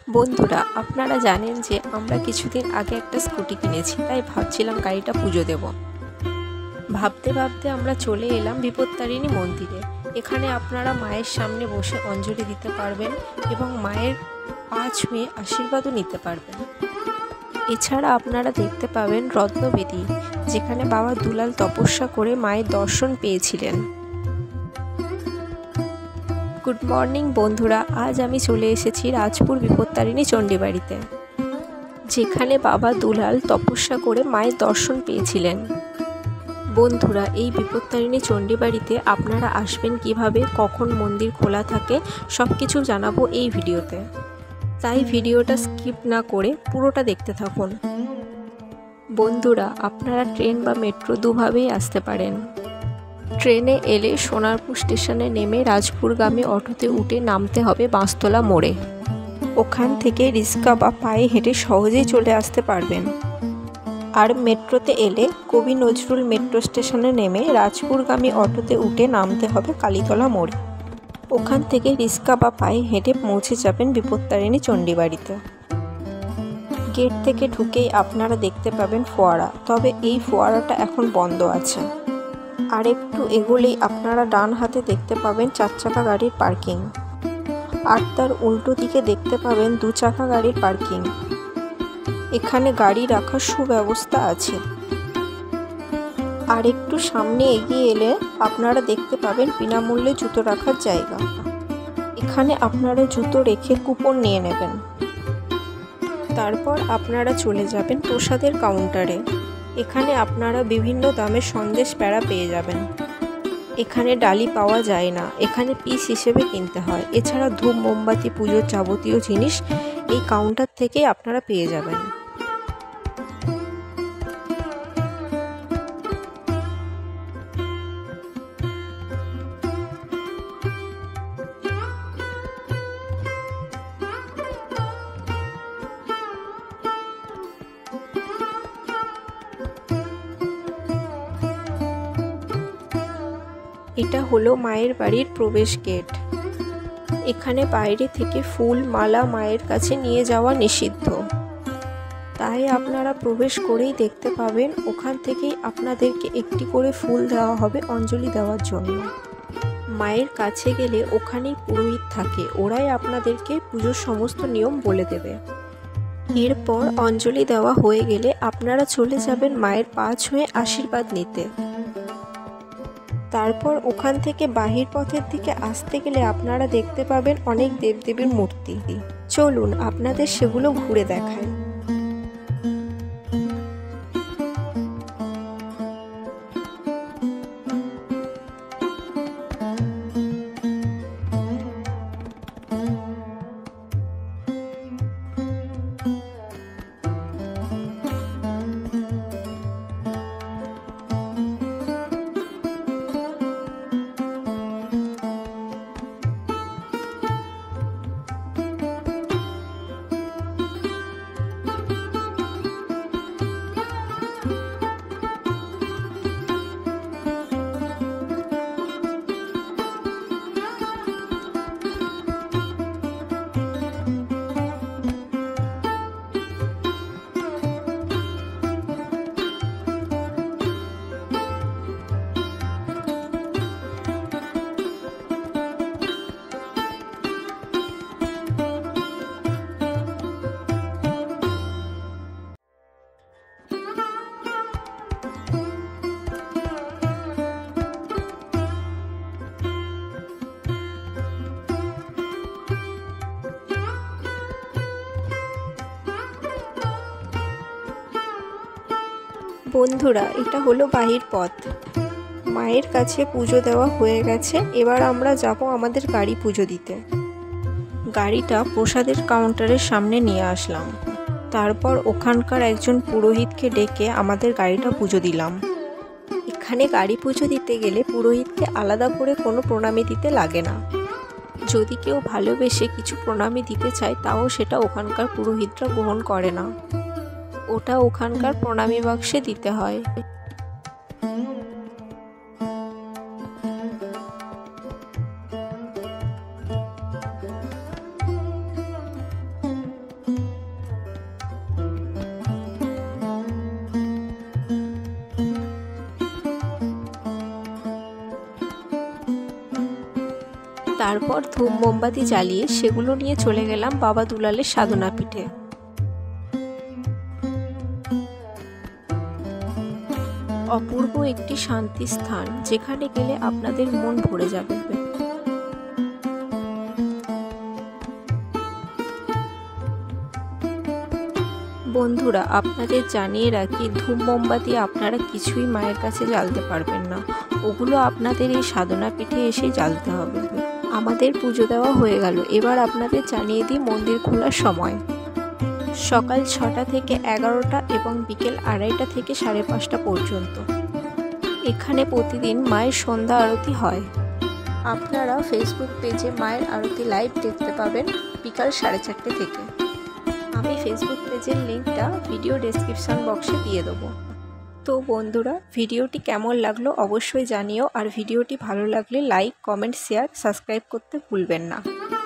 বন্ধুরা, আপনারা জানেন যে আমরা কিছুদিন আগে একটা স্কুটি কিনেছি, তাই ভাবছিলাম গাড়িটা পুজো দেব। ভাবতে ভাবতে আমরা চলে এলাম বিপত্তারিণী মন্দিরে। এখানে আপনারা মায়ের সামনে বসে অঞ্জলি দিতে পারবেন এবং মায়ের পা ছুঁয়ে আশীর্বাদও নিতে পারবেন। এছাড়া আপনারা দেখতে পাবেন রত্নবেদী, যেখানে বাবা দুলাল তপস্যা করে মায়ের দর্শন পেয়েছিলেন। গুড মর্নিং বন্ধুরা, আজ আমি চলে এসেছি রাজপুর বিপত্তারিণী চণ্ডীবাড়িতে, যেখানে বাবা দুলাল তপস্যা করে মায়ের দর্শন পেয়েছিলেন। বন্ধুরা, এই বিপত্তারিণী চণ্ডীবাড়িতে আপনারা আসবেন কিভাবে, কখন মন্দির খোলা থাকে, সব কিছু জানাবো এই ভিডিওতে। তাই ভিডিওটা স্কিপ না করে পুরোটা দেখতে থাকুন। বন্ধুরা, আপনারা ট্রেন বা মেট্রো দুভাবেই আসতে পারেন। ট্রেনে এলে সোনারপুর স্টেশনে নেমে রাজপুরগামী অটোতে উঠে নামতে হবে বাঁশতলা মোড়ে। ওখান থেকে রিক্সা বা পায়ে হেঁটে সহজেই চলে আসতে পারবেন। আর মেট্রোতে এলে কবি নজরুল মেট্রো স্টেশনে নেমে রাজপুরগামী অটোতে উঠে নামতে হবে কালীতলা মোড়ে। ওখান থেকে রিক্সা বা পায়ে হেঁটে পৌঁছে যাবেন বিপত্তারিণী চণ্ডীবাড়িতে। গেট থেকে ঢুকেই আপনারা দেখতে পাবেন ফোয়ারা, তবে এই ফোয়ারাটা এখন বন্ধ আছে। আর একটু এগোলেই আপনারা ডান হাতে দেখতে পাবেন 4 চাকা গাড়ির পার্কিং, আর তার উল্টো দিকে দেখতে পাবেন 2 চাকা গাড়ির পার্কিং। এখানে গাড়ি রাখার সুব্যবস্থা আছে। আর একটু সামনে এগিয়ে এলে আপনারা দেখতে পাবেন বিনামূল্যে জুতো রাখার জায়গা। এখানে আপনারা জুতো রেখে কুপন নিয়ে নেবেন। তারপর আপনারা চলে যাবেন প্রসাদের কাউন্টারে। এখানে আপনারা বিভিন্ন দামের সন্দেশ প্যাড়া পেয়ে যাবেন। এখানে ডালি পাওয়া যায় না, এখানে পিস হিসেবে কিনতে হয়। এছাড়া ধূপ, মোমবাতি, পুজোর যাবতীয় জিনিস এই কাউন্টার থেকেই আপনারা পেয়ে যাবেন। এটা হলো মায়ের বাড়ির প্রবেশ গেট। এখানে বাইরে থেকে ফুল, মালা মায়ের কাছে নিয়ে যাওয়া নিষিদ্ধ। তাই আপনারা প্রবেশ করেই দেখতে পাবেন ওখান থেকেই আপনাদেরকে একটি করে ফুল দেওয়া হবে অঞ্জলি দেওয়ার জন্য। মায়ের কাছে গেলে ওখানেই পুরোহিত থাকে, ওরাই আপনাদেরকে পুজোর সমস্ত নিয়ম বলে দেবে। এরপর অঞ্জলি দেওয়া হয়ে গেলে আপনারা চলে যাবেন মায়ের পা ছুঁয়ে আশীর্বাদ নিতে। তারপর ওখান থেকে বাহির পথের দিকে আসতে গেলে আপনারা দেখতে পাবেন অনেক দেবদেবীর মূর্তি। চলুন আপনাদের সেগুলো ঘুরে দেখাই। বন্ধুরা, এটা হলো বাহির পথ। মায়ের কাছে পুজো দেওয়া হয়ে গেছে, এবার আমরা যাব আমাদের গাড়ি পুজো দিতে। গাড়িটা প্রসাদের কাউন্টারের সামনে নিয়ে আসলাম। তারপর ওখানকার একজন পুরোহিতকে ডেকে আমাদের গাড়িটা পুজো দিলাম। এখানে গাড়ি পুজো দিতে গেলে পুরোহিতকে আলাদা করে কোনো প্রণামী দিতে লাগে না। যদি কেউ ভালোবেসে কিছু প্রণামী দিতে চায়, তাও সেটা ওখানকার পুরোহিতরা গ্রহণ করে না। ওটা ওখানকার প্রণামী বাক্সে দিতে হয়। তারপর ধূপ মোমবাতি জ্বালিয়ে সেগুলো নিয়ে চলে গেলাম বাবা দুলালের সাধনা পীঠে। অপূর্ব একটি শান্তি স্থান, যেখানে গেলে আপনাদের মন ভরে যাবে। বন্ধুরা, আপনাদের জানিয়ে রাখি, ধূপ মোমবাতি আপনারা কিছুই মায়ের কাছে জ্বালতে পারবেন না, ওগুলো আপনাদের এই সাধনা পীঠে এসে জ্বালতে হবে। আমাদের পুজো দেওয়া হয়ে গেল, এবার আপনাদের জানিয়ে দিই মন্দির খোলার সময়। সকাল 6টা থেকে 11টা এবং বিকেল 2:30 থেকে 5:30 পর্যন্ত। এখানে প্রতিদিন মায়ের সন্ধ্যা আরতি হয়। আপনারা ফেসবুক পেজে মায়ের আরতি লাইভ দেখতে পাবেন বিকাল 4:30 থেকে। আমি ফেসবুক পেজের লিঙ্কটা ভিডিও ডেসক্রিপশন বক্সে দিয়ে দেবো। তো বন্ধুরা, ভিডিওটি কেমন লাগলো অবশ্যই জানিও, আর ভিডিওটি ভালো লাগলে লাইক, কমেন্ট, শেয়ার, সাবস্ক্রাইব করতে ভুলবেন না।